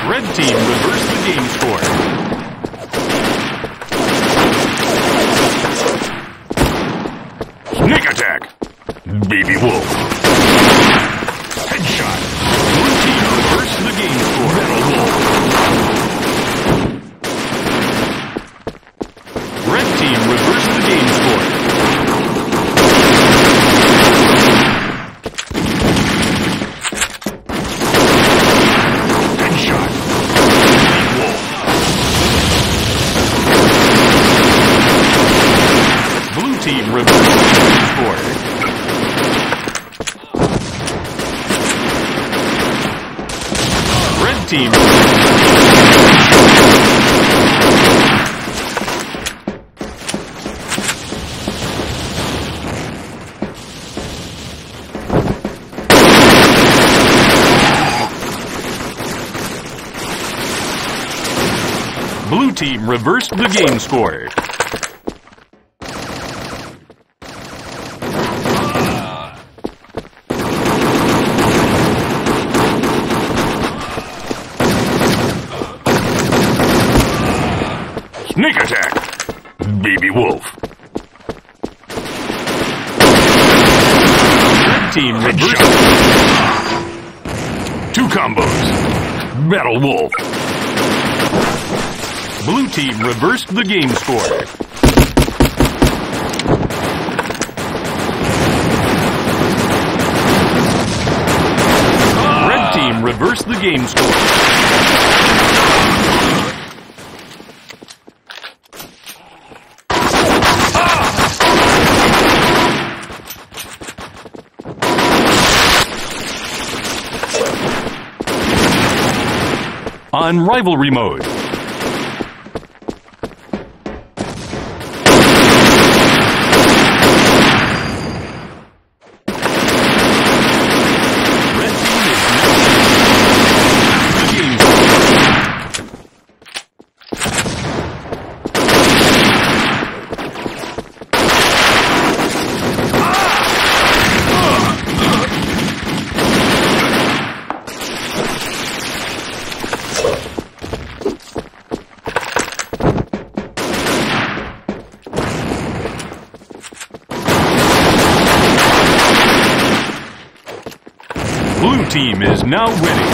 Red team reversed the game score. Sneak attack. Baby Wolf. Headshot. Blue team reversed the game score. Metal Wolf. Red team reversed the game score. Headshot. Wolf. Blue team reversed the game score. Red team. Blue team reversed the game score. Sneak attack. Baby Wolf. Red team reversed. Two combos. Metal Wolf. Blue team reversed the game score. Red team reversed the game score. On rivalry mode. Blue team is now winning.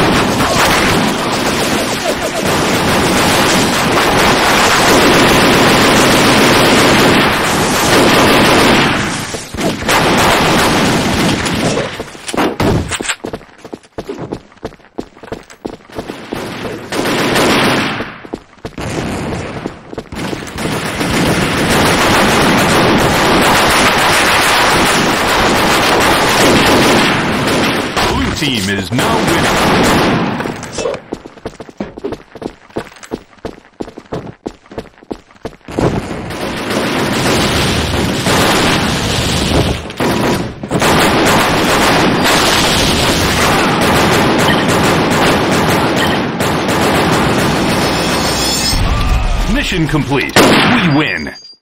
Team is now winning. Mission complete. We win.